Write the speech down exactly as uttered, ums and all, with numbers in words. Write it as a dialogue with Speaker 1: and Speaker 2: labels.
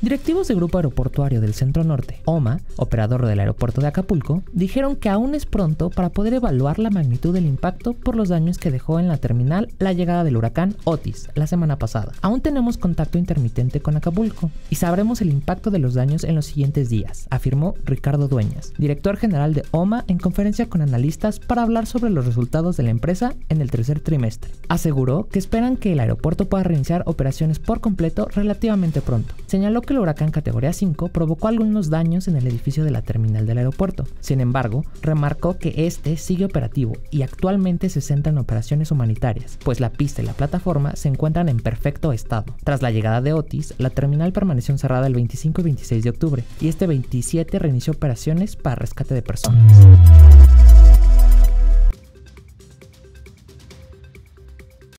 Speaker 1: Directivos del Grupo Aeroportuario del Centro Norte, O M A, operador del aeropuerto de Acapulco, dijeron que aún es pronto para poder evaluar la magnitud del impacto por los daños que dejó en la terminal la llegada del huracán Otis la semana pasada. Aún tenemos contacto intermitente con Acapulco y sabremos el impacto de los daños en los siguientes días, afirmó Ricardo Dueñas, director general de O M A, en conferencia con analistas para hablar sobre los resultados de la empresa en el tercer trimestre. Aseguró que esperan que el aeropuerto pueda reiniciar operaciones por completo relativamente pronto. Señaló que el huracán categoría cinco provocó algunos daños en el edificio de la terminal del aeropuerto. Sin embargo, remarcó que este sigue operativo y actualmente se centra en operaciones humanitarias, pues la pista y la plataforma se encuentran en perfecto estado. Tras la llegada de Otis, la terminal permaneció cerrada el veinticinco y veintiséis de octubre y este veintisiete reinició operaciones para rescate de personas.